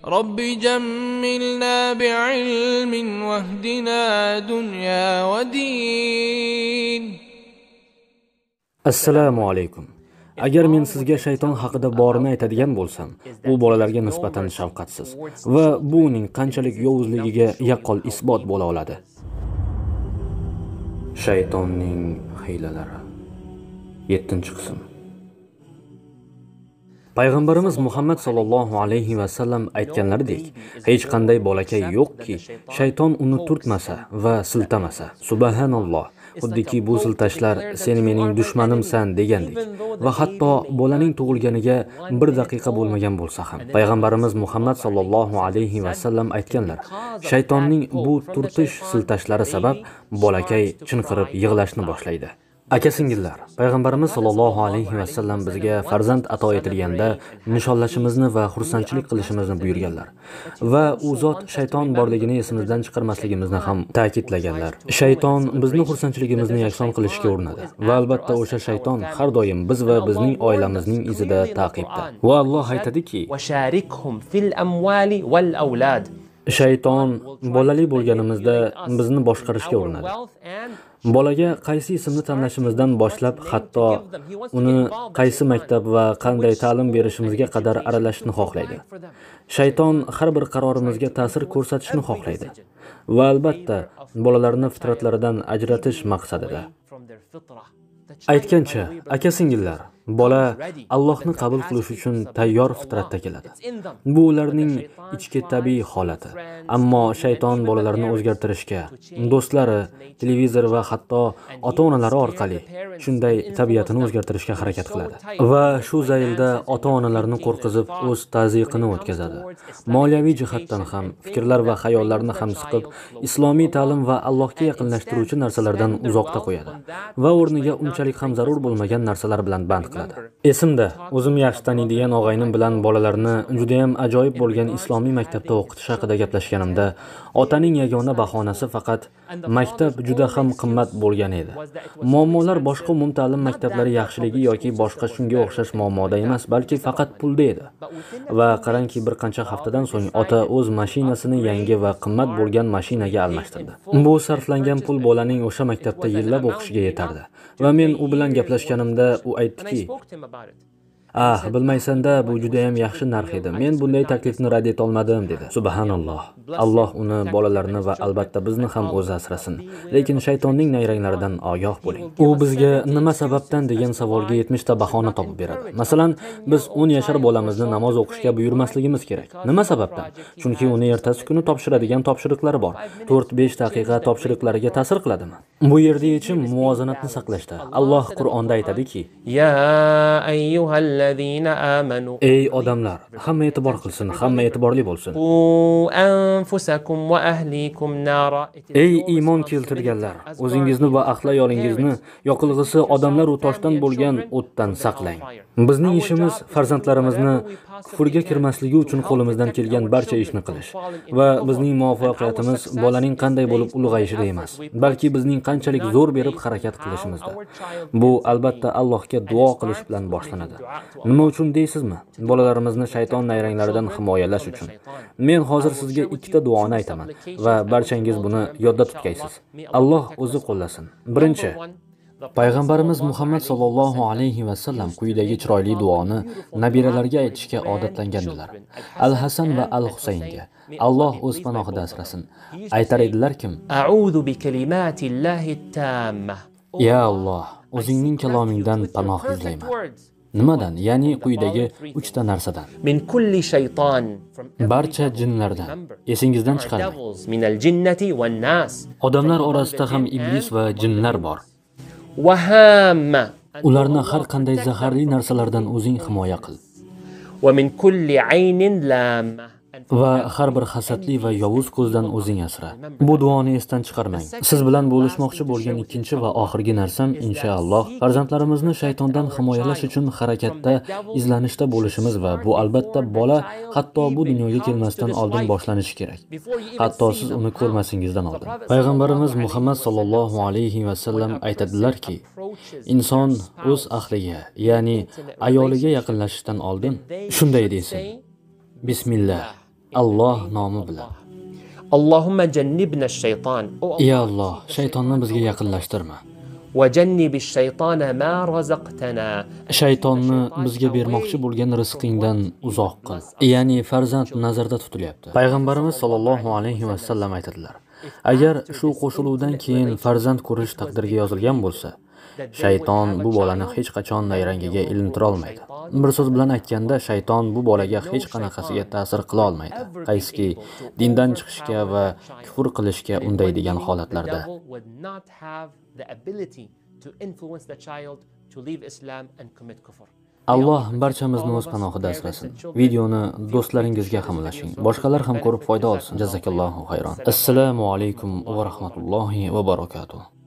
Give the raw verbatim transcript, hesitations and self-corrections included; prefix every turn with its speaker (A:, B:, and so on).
A: رب جملنا بعلم واهدنا دنيا ودين.
B: Assalomu alaykum. Agar men sizga shayton haqida borini aytadigan bo'lsam, u bolalarga nisbatan shafqatsiz va bu uning qanchalik yovuzligiga yaqqol isbot bo'la oladi. Shaytonning hiylalari. yettinchi qism. Payg'ambarimiz Muhammad sallallohu alayhi va sallam aytganlaridek, hech qanday bolakay yo'qki, shayton uni turtmasa va siltamasa. Subhanalloh. Xuddiki bu siltashlar sen mening dushmanimsan degandek va hatto bolaning tug'ilganiga bir daqiqa bo'lmagan bo'lsa ham payg'ambarimiz Muhammad sallallohu alayhi va sallam aytganlar, shaytonning bu turtish siltashlari sabab bolakay chinqirib yig'lashni boshlaydi. Aka-singillar, payg'ambarimiz sallallohu alayhi va sallam bizga farzand ato etilganda nishonlashimizni va xursandchilik qilishimizni buyurganlar va u zot shayton borligini esimizdan chiqarmasligimizni ham ta'kidlaganlar. Shayton bizni xursandchiligimizni yakson qilishga urinadi va albatta o'sha shayton har doim biz va bizning oilamizning izida ta'qibda. Va Alloh aytadiki:
C: "Washarikhum fil amwali wal awlad."
B: Shayton bolali bo'lganimizda bizni boshqarishga urinadi. Bolaga qaysi ismni tanlashimizdan boshlab hatto uni qaysi maktab va qanday ta'lim berishimizga qadar aralashishni xohlaydi. Shayton har bir qarorimizga ta'sir ko'rsatishni xohlaydi va albatta bolalarni fitratlaridan ajratish maqsadida. Aytgancha, aka-singillar, bola Allohni qabul qilish uchun tayyor fitratda keladi. Bu ularning ichki tabiiy holati. Ammo shayton bolalarni o'zgartirishga, do'stlari, televizor va hatto ota-onalari orqali shunday tabiatini o'zgartirishga harakat qiladi. Va shu zaylda ota-onalarni qo'rqizib, o'z tazyiqini o'tkazadi. Moliyaviy jihatdan ham, fikrlar va xayollarni ham siqib, islomiy ta'lim va Allohga yaqinlashtiruvchi narsalardan uzoqda qo'yadi va o'rniga unchalik ham zarur bo'lmagan narsalar bilan band qiladi. Esimda, o'zim yaxshi taniydigan og'aynim bilan bolalarni juda ham ajoyib bo'lgan islomiy maktabda o'qitish haqida gaplashganimda, otaning yagona bahonasi faqat maktab juda ham qimmat bo'lgan edi. Muammolar boshqa umumta'lim maktablari yaxshiligi yoki boshqa shunga o'xshash muammoda emas, balki faqat pulda edi. Va qarangki, bir qancha haftadan so'ng ota o'z mashinasini yangi va qimmat bo'lgan mashinaga almashtirdi. Bu sarflangan pul bolaning o'sha maktabda yillab o'qishiga yetardi. Va men u bilan gaplashganimda u aytdiki: "Ah, bilmaysan-da, bu juda ham yaxshi narx edi. Men bunday taklifni rad eta olmadim" dedi. Subhanalloh. Alloh uni, bolalarni va albatta bizni ham o'zi asrasin. Lekin shaytonning nayranglaridan ogoh bo'ling. U bizga nima sababdan degan savolga yetmish ta bahona topib beradi. Masalan, biz o'n yashar bolamizni namoz o'qishga buyurmasligimiz kerak. Nima sababdan? Chunki uni ertasi kuni topshiradigan topshiriqlari bor. to'rt besh daqiqa topshiriqlariga ta'sir qiladimi? Bu yerda yechim muvozanatni saqlashda. Alloh Qur'onda aytadiki:
C: "Ya ayyuhal
B: Ey odamlar, hamma e'tibor qilsin, hamma e'tiborli bo'lsin.
C: anfusakum va ahlikum nara."
B: Ey iymon keltirganlar, o'zingizni va ahli ayolingizni yoqilg'isi odamlar u toshdan bo'lgan o'tdan saqlang. Bizning ishimiz farzandlarimizni kufrga kirmasligi uchun qo'limizdan kelgan barcha ishni qilish va bizning muvaffaqiyatimiz bolaning qanday bo'lib ulg'ayishida emas, balki bizning qanchalik zo'r berib harakat qilishimizda. Bu albatta Allohga duo qilish bilan boshlanadi. Nima uchun deysizmi? Bolalarimizni shayton nayranglaridan himoyalash uchun. Men hozir sizga ikkita duoni aytaman va barchangiz buni yodda tutgaysiz. Alloh o'zi qo'llasin. Birinchi, Payg'ambarimiz Muhammad sallallohu alayhi va sallam quyidagi chiroyli duoni nabiralarga aytishga odatlangandilar. Al-Hasan va Al-Husaynga Alloh o'z panohida asrasin. Aytar edilar-kim:
C: "A'udhu bi kalimatillahi tamma."
B: Ya Alloh, o'zingning kalomingdan panoh izlayman. Nimadan? Ya'ni quyidagi uch ta narsadan.
C: Min kulli shayton,
B: barcha jinlardan. Esingizdan chiqarmang.
C: min al-jinnati wan nas.
B: Odamlar orasida ham iblis va jinlar bor.
C: Wa hamma.
B: Ularni har qanday zaharli narsalardan o'zing himoya qil.
C: Wa min kulli aynin lamma.
B: va har bir hasadli va yovuz ko'zdan o'zing asra. Bu duoni esdan chiqarmang. Siz bilan bo'lishmoqchi bo'lgan ikkinchi va oxirgi narsam inshaalloh farzandlarimizni shaytondan himoyalash uchun harakatda, izlanishda bo'lishimiz va bu albatta bola hatto bu dunyoga kelmasdan oldin boshlanishi kerak. Hatto siz uni ko'rmasingizdan oldin. Payg'ambarimiz Muhammad sallallohu alayhi va sallam aytadilar-ki, inson o'z ahliga, ya'ni ayoliga yaqinlashishdan oldin shunday desin: Bismillah. Alloh nomi bilan.
C: Allahumma jannibna ash-shaytan.
B: Ey Alloh, shaytonni bizga yaqinlashtirma.
C: Va jannibish shaytona ma razaqtana.
B: Shaytonni bizga bermoqchi bo'lgan rizqingdan uzoq qil. Ya'ni farzand nazarda tutilyapti. Payg'ambarimiz sollallohu alayhi va sallam aytadilar: agar shu qo'shiluvdan keyin farzand ko'rish taqdirga yozilgan bo'lsa, shayton bu bolani hech qachon nayrangiga ilintira olmaydi. Bir so'z bilan aytganda, shayton bu bolaga hech qanaqasiga ta'sir qila olmaydi. Qaysiki dindan chiqishga va kufr qilishga undaydigan holatlarda. Alloh barchamizni o'z panohida asrasin. Videoni do'stlaringizga ham ulashing. Boshqalar ham ko'rib foyda olsin. Jazakallohu xayron. Assalomu alaykum va rahmatullohi va barakatuh.